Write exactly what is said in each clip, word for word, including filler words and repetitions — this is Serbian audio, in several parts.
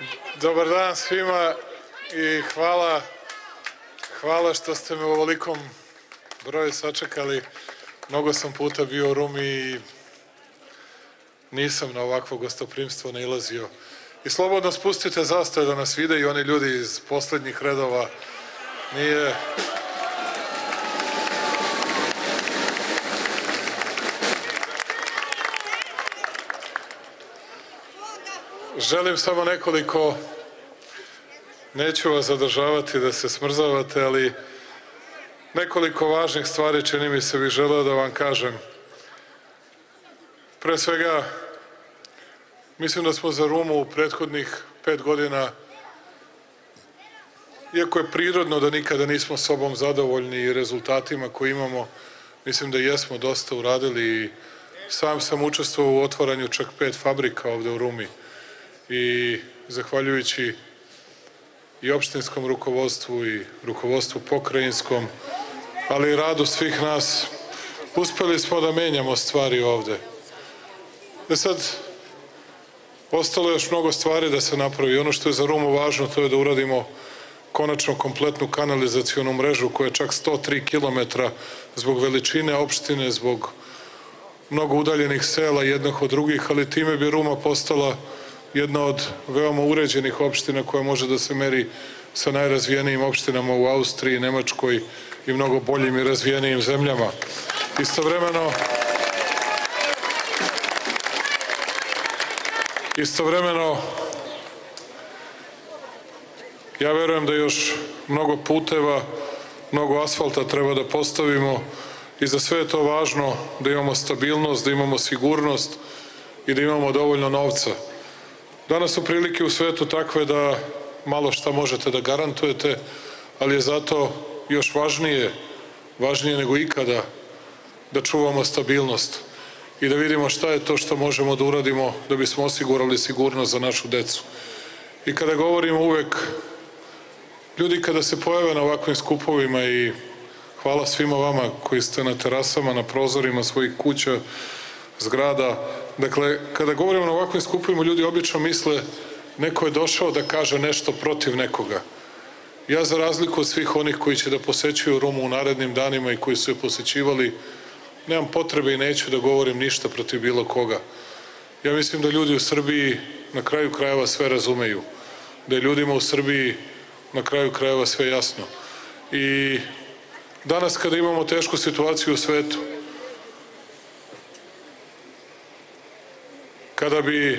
Dobar dan svima i hvala, hvala što ste me u ovolikom broju sačekali. Mnogo sam puta bio u Rumi i nisam na ovakvo gostoprimstvo nailazio. I slobodno spustite zastave da nas vide i oni ljudi iz poslednjih redova. Nije... Želim samo nekoliko, neću vas zadržavati da se smrzavate, ali nekoliko važnih stvari čini mi se bih želeo da vam kažem. Pre svega, mislim da smo za Rumu u prethodnih pet godina, iako je prirodno da nikada nismo sobom zadovoljni i rezultatima koje imamo, mislim da jesmo dosta uradili i sam sam učestvovao u otvaranju čak pet fabrika ovde u Rumi. I zahvaljujući i opštinskom rukovodstvu i rukovodstvu pokrajinskom, ali i radu svih nas, uspeli smo da menjamo stvari ovde. E sad, ostalo je još mnogo stvari da se napravi. Ono što je za Rumu važno, to je da uradimo konačno kompletnu kanalizacionu mrežu koja je čak sto tri kilometra zbog veličine opštine, zbog mnogo udaljenih sela jednog od drugih, ali time bi Ruma postala jedna od veoma uređenih opština koja može da se meri sa najrazvijenijim opštinama u Austriji, Nemačkoj i mnogo boljim i razvijenijim zemljama. Istovremeno, istovremeno, ja verujem da još mnogo puteva, mnogo asfalta treba da postavimo i za sve je to važno da imamo stabilnost, da imamo sigurnost i da imamo dovoljno novca. Danas su prilike u svetu takve da malo šta možete da garantujete, ali je zato još važnije, važnije nego ikada, da čuvamo stabilnost i da vidimo šta je to što možemo da uradimo da bismo osigurali sigurnost za našu decu. I kada govorimo uvek, ljudi kada se pojave na ovakvim skupovima i hvala svima vama koji ste na terasama, na prozorima svojih kuća, zgrada. Dakle, kada govorimo na ovakvim skupovima, ljudi obično misle neko je došao da kaže nešto protiv nekoga. Ja, za razliku od svih onih koji će da posećuju Rumu u narednim danima i koji su je posećivali, nemam potrebe i neću da govorim ništa protiv bilo koga. Ja mislim da ljudi u Srbiji na kraju krajeva sve razumeju. Da je ljudima u Srbiji na kraju krajeva sve jasno. I danas kada imamo tešku situaciju u svetu, kada bi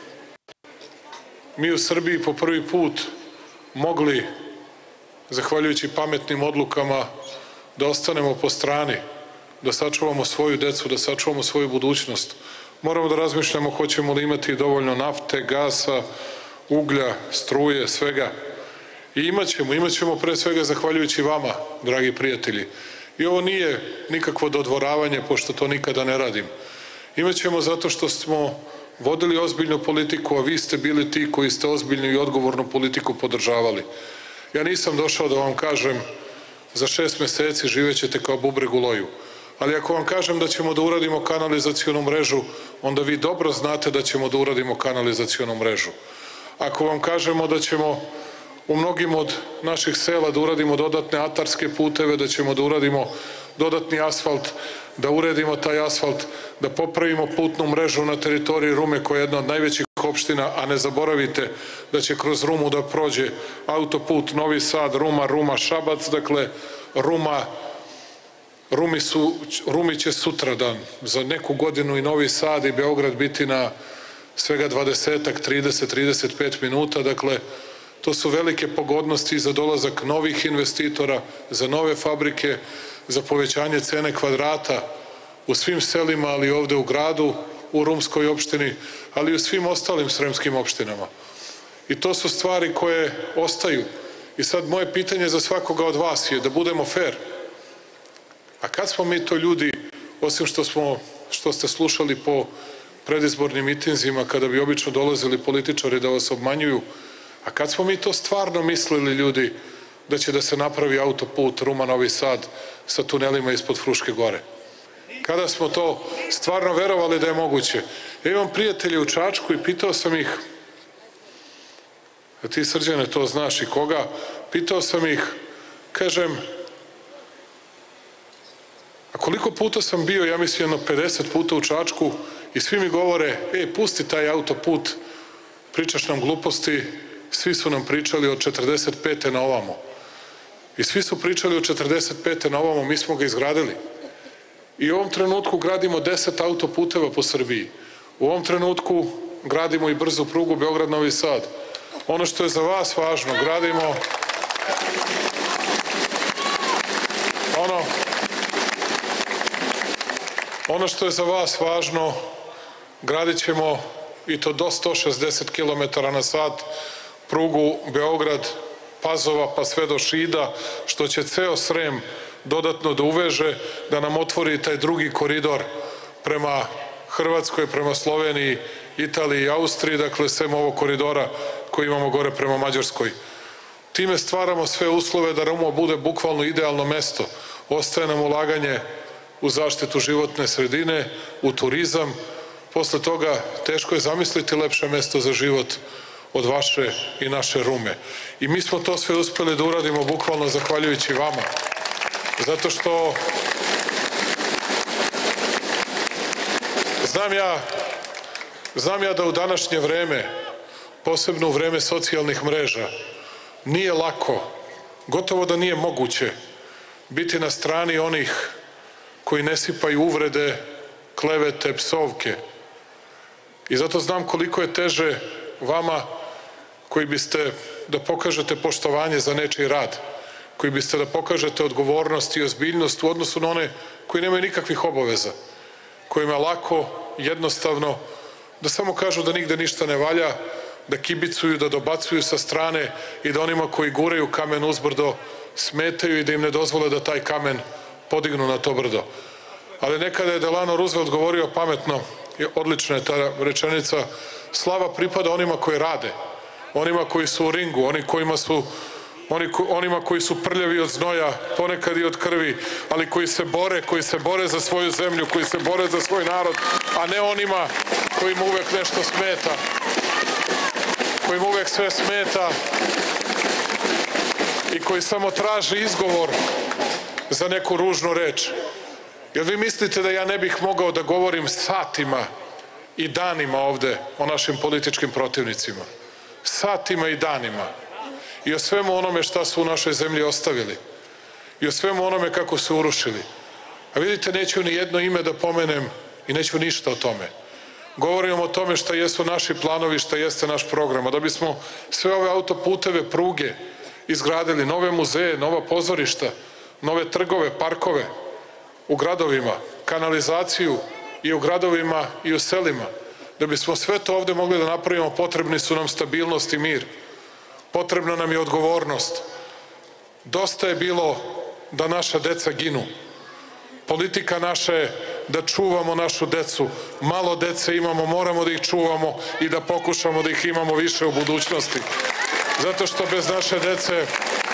mi u Srbiji po prvi put mogli, zahvaljujući pametnim odlukama, da ostanemo po strani, da sačuvamo svoju decu, da sačuvamo svoju budućnost, moramo da razmišljamo hoćemo li imati dovoljno nafte, gasa, uglja, struje, svega. I imaćemo, imaćemo pre svega zahvaljujući vama, dragi prijatelji. I ovo nije nikakvo dodvoravanje, pošto to nikada ne radim. Imaćemo zato što smo vodili ozbiljnu politiku, a vi ste bili ti koji ste ozbiljnu i odgovornu politiku podržavali. Ja nisam došao da vam kažem za šest meseci živećete kao bubreg u loju, ali ako vam kažem da ćemo da uradimo kanalizacionu mrežu, onda vi dobro znate da ćemo da uradimo kanalizacionu mrežu. Ako vam kažemo da ćemo u mnogim od naših sela da uradimo dodatne atarske puteve, da ćemo da uradimo dodatni asfalt, da uredimo taj asfalt, da popravimo putnu mrežu na teritoriji Rume koja je jedna od najvećih opština, a ne zaboravite da će kroz Rumu da prođe autoput Novi Sad, Ruma, Ruma, Šabac, dakle Ruma, Rumi, su, Rumi će sutradan za neku godinu i Novi Sad i Beograd biti na svega dvadesetak, trideset, trideset pet minuta, dakle to su velike pogodnosti za dolazak novih investitora, za nove fabrike, za povećanje cene kvadrata u svim selima, ali ovde u gradu, u Rumskoj opštini, ali i u svim ostalim sremskim opštinama. I to su stvari koje ostaju. I sad moje pitanje za svakoga od vas je da budemo fair. A kad smo mi to ljudi, osim što smo, što ste slušali po predizbornim mitinzima, kada bi obično dolazili političari da vas obmanjuju, a kad smo mi to stvarno mislili, ljudi, da će da se napravi autoput Ruma-Novi Sad sa tunelima ispod Fruške gore? Kada smo to stvarno verovali da je moguće? Ja imam prijatelje u Čačku i pitao sam ih a ti, Srđane, to znaš i koga, pitao sam ih, kažem, a koliko puta sam bio, ja mislim jedno pedeset puta u Čačku i svi mi govore, e, pusti taj autoput, pričaš nam gluposti, svi su nam pričali od četrdeset pete na ovamo. I svi su pričali od četrdeset pete na ovamo, mi smo ga izgradili. I u ovom trenutku gradimo deset autoputeva po Srbiji. U ovom trenutku gradimo i brzu prugu Beograd-Novi Sad. Ono što je za vas važno, gradimo ono ono što je za vas važno, gradit ćemo i to do sto šezdeset kilometara na sat prugu Beograd, Pazova pa sve do Šida, što će ceo Srem dodatno da uveže, da nam otvori taj drugi koridor prema Hrvatskoj, prema Sloveniji, Italiji i Austriji, dakle sem ovog koridora koji imamo gore prema Mađarskoj. Time stvaramo sve uslove da Ruma bude bukvalno idealno mesto. Ostaje nam ulaganje u zaštitu životne sredine, u turizam. Posle toga teško je zamisliti lepše mesto za život od vaše i naše Rume. I mi smo to sve uspeli da uradimo bukvalno zahvaljujući vama. Zato što znam ja, znam ja da u današnje vreme, posebno u vreme socijalnih mreža, nije lako, gotovo da nije moguće biti na strani onih koji ne sipaju uvrede, klevete, psovke. I zato znam koliko je teže vama koji biste da pokažete poštovanje za nečiji rad, koji biste da pokažete odgovornost i ozbiljnost u odnosu na one koji nemaju nikakvih obaveza, kojima je lako, jednostavno, da samo kažu da nigde ništa ne valja, da kibicuju, da dobacuju sa strane i da onima koji guraju kamen uzbrdo smetaju i da im ne dozvole da taj kamen podignu na to brdo. Ali nekada je Delano Roosevelt govorio pametno, odlična je ta rečenica, slava pripada onima koji rade, onima koji su u ringu, oni kojima su, oni, onima koji su prljavi od znoja, ponekad i od krvi, ali koji se bore, koji se bore za svoju zemlju, koji se bore za svoj narod, a ne onima kojima uvek nešto smeta, kojima uvek sve smeta i koji samo traži izgovor za neku ružnu reč. Jer vi mislite da ja ne bih mogao da govorim satima i danima ovde o našim političkim protivnicima? Satima i danima. I o svemu onome šta su u našoj zemlji ostavili. I o svemu onome kako su urušili. A vidite, neću ni jedno ime da pomenem i neću ništa o tome. Govorim o tome šta jesu naši planovi, šta jeste naš program. A da bismo sve ove autoputeve, pruge izgradili, nove muzeje, nova pozorišta, nove trgove, parkove u gradovima, kanalizaciju i u gradovima i u selima. Da bismo sve to ovde mogli da napravimo, potrebni su nam stabilnost i mir. Potrebna nam je odgovornost. Dosta je bilo da naša deca ginu. Politika naša je da čuvamo našu decu. Malo dece imamo, moramo da ih čuvamo i da pokušamo da ih imamo više u budućnosti. Zato što bez naše dece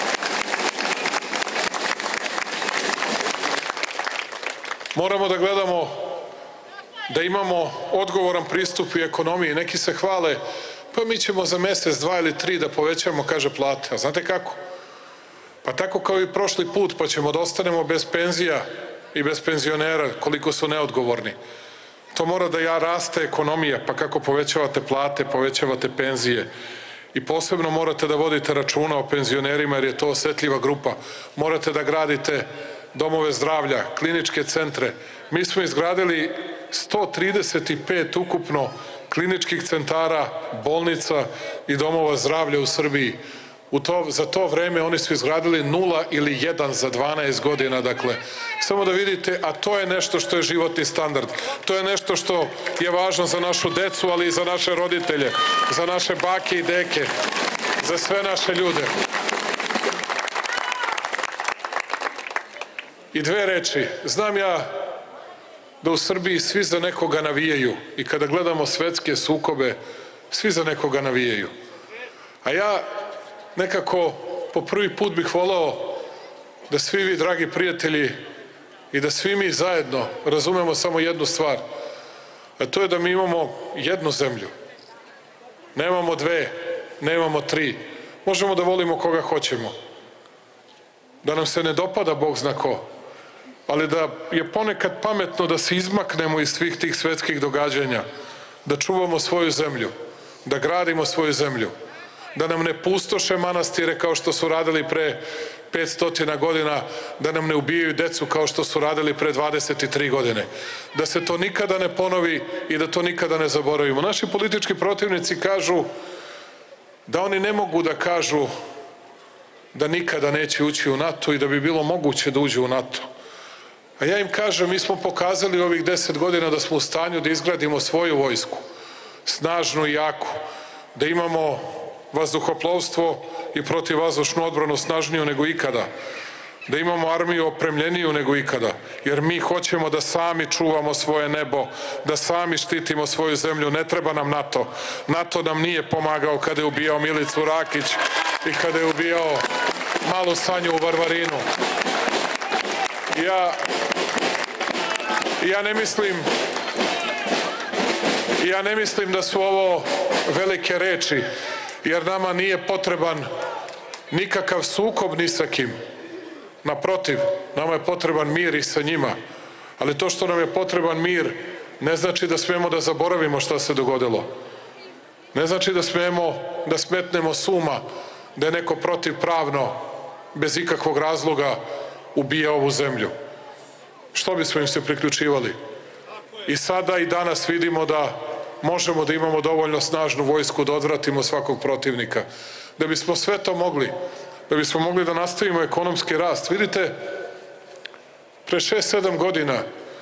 moramo da gledamo da imamo odgovoran pristup i ekonomiji. Neki se hvale, pa mi ćemo za mesec, dva ili tri da povećamo, kaže, plate. A znate kako? Pa tako kao i prošli put, pa ćemo da ostanemo bez penzija i bez penzionera, koliko su neodgovorni. To mora da ja raste ekonomija, pa kako povećavate plate, povećavate penzije. I posebno morate da vodite računa o penzionerima, jer je to osetljiva grupa. Morate da gradite domove zdravlja, kliničke centre. Mi smo izgradili sto trideset pet ukupno kliničkih centara, bolnica i domova zdravlja u Srbiji. U to, za to vreme oni su izgradili nula ili jedan za dvanaest godina, dakle. Samo da vidite, a to je nešto što je životni standard. To je nešto što je važno za našu decu, ali i za naše roditelje, za naše bake i deke, za sve naše ljude. I dve reči. Znam ja da u Srbiji svi za nekoga navijaju i kada gledamo svetske sukobe, svi za nekoga navijaju. A ja nekako po prvi put bih volao da svi vi, dragi prijatelji, i da svi mi zajedno razumemo samo jednu stvar, a to je da mi imamo jednu zemlju. Nemamo dve, nemamo tri. Možemo da volimo koga hoćemo. Da nam se ne dopada Bog zna ko. Ali da je ponekad pametno da se izmaknemo iz svih tih svetskih događanja. Da čuvamo svoju zemlju. Da gradimo svoju zemlju. Da nam ne pustoše manastire kao što su radili pre petsto godina, da nam ne ubijaju decu kao što su radili pre dvadeset tri godine. Da se to nikada ne ponovi i da to nikada ne zaboravimo. Naši politički protivnici kažu da oni ne mogu da kažu da nikada neće ući u NATO i da bi bilo moguće da uđu u NATO. A ja im kažem, mi smo pokazali ovih deset godina da smo u stanju da izgradimo svoju vojsku, snažnu i jaku, da imamo vazduhoplovstvo i protivvazdušnu odbranu snažniju nego ikada, da imamo armiju opremljeniju nego ikada, jer mi hoćemo da sami čuvamo svoje nebo, da sami štitimo svoju zemlju, ne treba nam NATO. NATO nam nije pomagao kada je ubijao Milicu Rakić i kada je ubijao malu Sanju u Varvarinu. Ja, ja ne mislim, ja ne mislim da su ovo velike reči, jer nama nije potreban nikakav sukob ni sa kim. Naprotiv, nama je potreban mir i sa njima. Ali to što nam je potreban mir ne znači da smemo da zaboravimo šta se dogodilo. Ne znači da smemo da smetnemo s uma da je neko protivpravno, bez ikakvog razloga, ubija ovu zemlju. Što bismo im se priključivali? I sada i danas vidimo da možemo da imamo dovoljno snažnu vojsku da odvratimo svakog protivnika. Da bismo sve to mogli, da bismo mogli da nastavimo ekonomski rast. Vidite, pre šest sedam godina,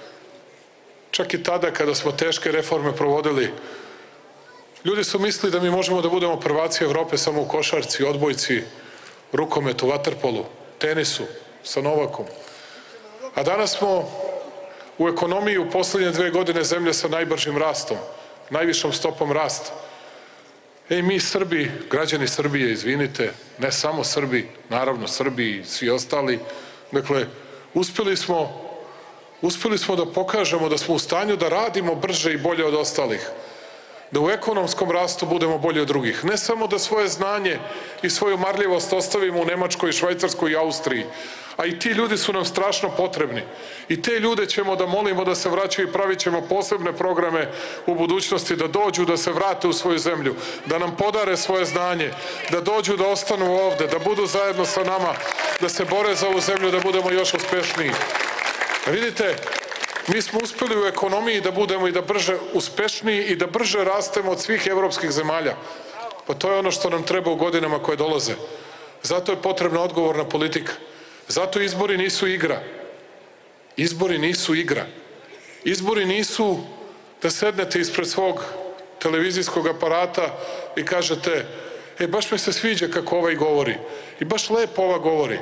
čak i tada kada smo teške reforme provodili, ljudi su mislili da mi možemo da budemo prvaci Evrope samo u košarci, odbojci, rukometu, vaterpolu, tenisu, sa Novakom. A danas smo u ekonomiji u poslednje dve godine zemlje sa najbržim rastom, najvišom stopom rasta. Ej, mi Srbi, građani Srbije, izvinite, ne samo Srbi, naravno Srbi i svi ostali, dakle, uspeli smo, uspeli smo da pokažemo da smo u stanju da radimo brže i bolje od ostalih, da u ekonomskom rastu budemo bolji od drugih. Ne samo da svoje znanje i svoju marljivost ostavimo u Nemačkoj, Švajcarskoj i Austriji, a i ti ljudi su nam strašno potrebni. I te ljude ćemo da molimo da se vraćaju i pravit ćemo posebne programe u budućnosti, da dođu, da se vrate u svoju zemlju, da nam podare svoje znanje, da dođu, da ostanu ovde, da budu zajedno sa nama, da se bore za ovu zemlju, da budemo još uspešniji. Vidite, mi smo uspeli u ekonomiji da budemo i da brže uspešniji i da brže rastemo od svih evropskih zemalja. Pa to je ono što nam treba u godinama koje dolaze. Zato je potrebna odgovorna politika. Zato izbori nisu igra. Izbori nisu igra. Izbori nisu da sednete ispred svog televizijskog aparata i kažete, e, baš mi se sviđa kako ovaj govori. I baš lepo ova govori.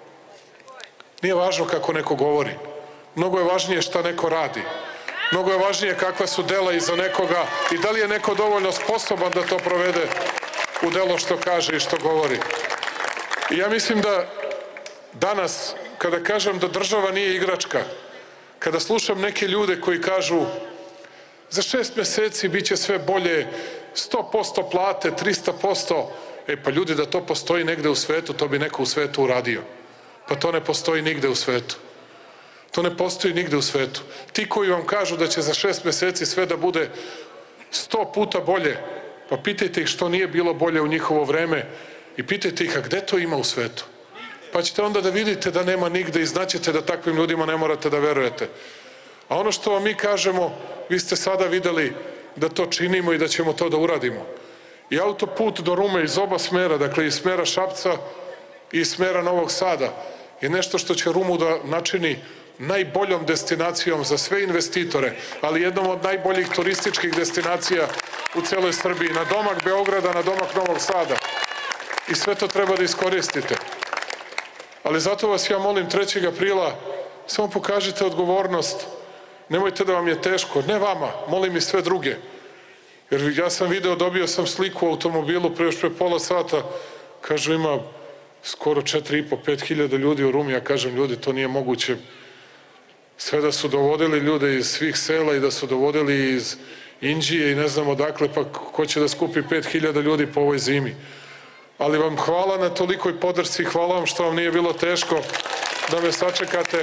Nije važno kako neko govori. Mnogo je važnije šta neko radi. Mnogo je važnije kakva su dela iza nekoga i da li je neko dovoljno sposoban da to provede u delo što kaže i što govori. I ja mislim da danas, kada kažem da država nije igračka, kada slušam neke ljude koji kažu za šest meseci bit će sve bolje, sto posto plate, trista posto, e pa ljudi, da to postoji negde u svetu, to bi neko u svetu uradio. Pa to ne postoji nigde u svetu. To ne postoji nigde u svetu. Ti koji vam kažu da će za šest meseci sve da bude sto puta bolje, pa pitajte ih što nije bilo bolje u njihovo vreme i pitajte ih, a gde to ima u svetu? Pa ćete onda da vidite da nema nigde i znaćete da takvim ljudima ne morate da verujete. A ono što vam mi kažemo, vi ste sada videli da to činimo i da ćemo to da uradimo. I autoput do Rume iz oba smera, dakle iz smera Šapca i iz smera Novog Sada, je nešto što će Rumu da načini najboljom destinacijom za sve investitore, ali jednom od najboljih turističkih destinacija u celoj Srbiji, na domak Beograda, na domak Novog Sada. I sve to treba da iskoristite. Ali zato vas ja molim trećeg aprila, samo pokažite odgovornost, nemojte da vam je teško, ne vama, molim i sve druge. Jer ja sam video, dobio sam sliku u automobilu pre još pre pola sata, kažu ima skoro četiri i po, pet hiljada ljudi u Rumi, ja kažem ljudi, to nije moguće. Sve da su dovodili ljude iz svih sela i da su dovodili iz Indije i ne znam odakle, pa ko će da skupi pet hiljada ljudi po ovoj zimi. Ali vam hvala na tolikoj podršci, hvala vam što vam nije bilo teško da me sačekate.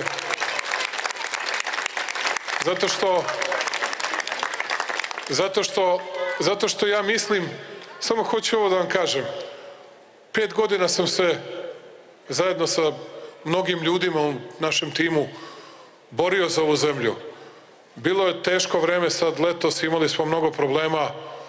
Zato što, zato što, zato što ja mislim, samo hoću ovo da vam kažem, pet godina sam se zajedno sa mnogim ljudima u našem timu borio za ovu zemlju. Bilo je teško vreme sad letos, imali smo mnogo problema.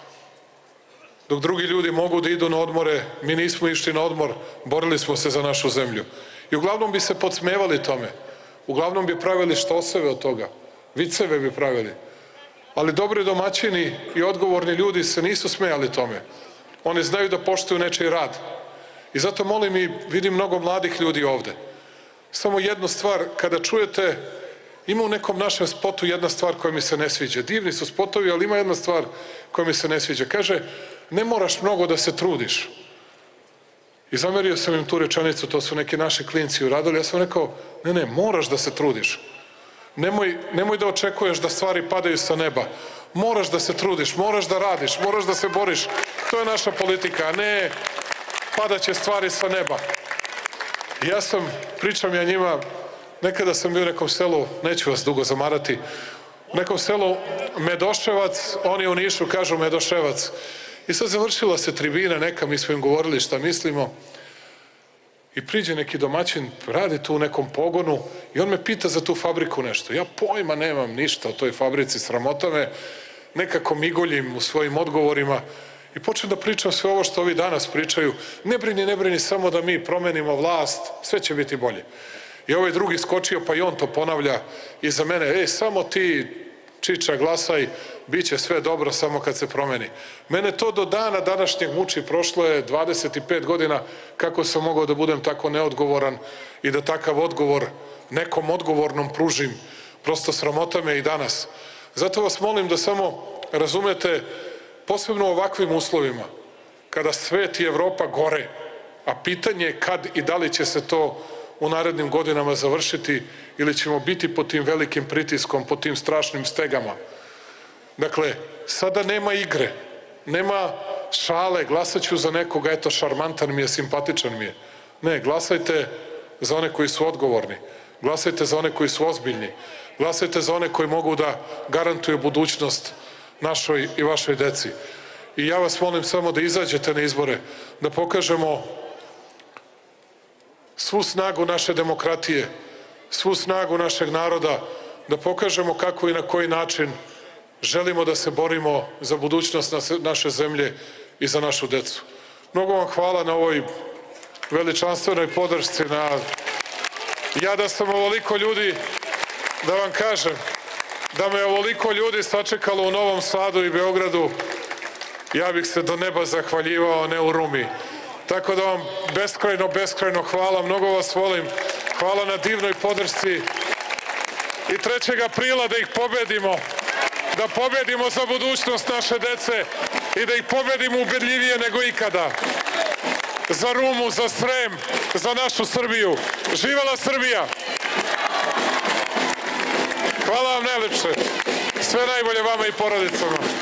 Dok drugi ljudi mogu da idu na odmore, mi nismo išli na odmor, borili smo se za našu zemlju. I uglavnom bi se podsmevali tome. Uglavnom bi pravili štoseve od toga. Viceve bi pravili. Ali dobri domaćini i odgovorni ljudi se nisu smejali tome. Oni znaju da poštuju nečiji rad. I zato molim i vidim mnogo mladih ljudi ovde. Samo jednu stvar, kada čujete, ima u nekom našem spotu jedna stvar koja mi se ne sviđa. Divni su spotovi, ali ima jedna stvar koja mi se ne sviđa. Kaže, ne moraš mnogo da se trudiš. I zamerio sam im tu rečenicu, to su neki naši klinci uradili. Ja sam rekao, ne, ne, moraš da se trudiš. Nemoj, nemoj da očekuješ da stvari padaju sa neba. Moraš da se trudiš, moraš da radiš, moraš da se boriš. To je naša politika, a ne padaće stvari sa neba. I ja sam, pričam ja njima, nekada sam bio u nekom selu, neću vas dugo zamarati, u nekom selu Medoševac, oni u Nišu kažu Medoševac. I sad završila se tribina neka, mi smo im govorili šta mislimo. I priđe neki domaćin, radi tu u nekom pogonu i on me pita za tu fabriku nešto. Ja pojma nemam ništa o toj fabrici, sramota me, nekako migoljim u svojim odgovorima i počnem da pričam sve ovo što ovi danas pričaju. Ne brini, ne brini, samo da mi promenimo vlast, sve će biti bolje. I ovaj drugi skočio, pa i on to ponavlja iza mene. Ej, samo ti, Čiča, glasaj, bit će sve dobro samo kad se promeni. Mene to do dana današnjeg muči, prošlo je dvadeset pet godina, kako sam mogao da budem tako neodgovoran i da takav odgovor nekom odgovornom pružim. Prosto sramota me i danas. Zato vas molim da samo razumete, posebno u ovakvim uslovima, kada svet i Evropa gore, a pitanje je kad i da li će se to u narednim godinama završiti ili ćemo biti pod tim velikim pritiskom, pod tim strašnim stegama. Dakle, sada nema igre, nema šale, glasat ću za nekoga, eto, šarmantan mi je, simpatičan mi je. Ne, glasajte za one koji su odgovorni, glasajte za one koji su ozbiljni, glasajte za one koji mogu da garantuju budućnost našoj i vašoj deci. I ja vas molim samo da izađete na izbore, da pokažemo svu snagu naše demokratije, svu snagu našeg naroda, da pokažemo kako i na koji način želimo da se borimo za budućnost naše zemlje i za našu decu. Mnogo vam hvala na ovoj veličanstvenoj podršci. Na... Ja da sam ovoliko ljudi, da vam kažem, da me ovoliko ljudi sačekalo u Novom Sadu i Beogradu, ja bih se do neba zahvaljivao, ne u Rumi. Tako da vam beskrajno, beskrajno hvala, mnogo vas volim, hvala na divnoj podršci i trećeg aprila da ih pobedimo, da pobedimo za budućnost naše dece i da ih pobedimo ubedljivije nego ikada. Za Rumu, za Srem, za našu Srbiju. Živela Srbija! Hvala vam najlepše. Sve najbolje vama i porodicama.